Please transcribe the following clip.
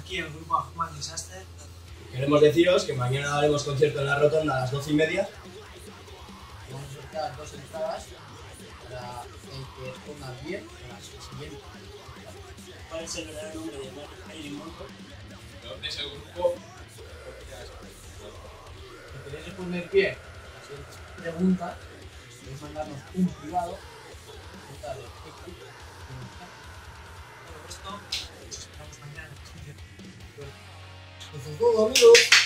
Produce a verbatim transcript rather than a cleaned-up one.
aquí el grupo Human Disaster. Queremos deciros que mañana haremos concierto en la Rotonda a las doce y media. Vamos a sortear dos entradas para el que responda bien a las siguientes. ¿Cuál es el verdadero nombre de Marilyn Monroe? De ese grupo. Si queréis responder bien a las siguientes preguntas, podéis mandarnos un privado. Pregunta de qué grupo. Todo esto, nos esperamos mañana. Eso es todo, amigos.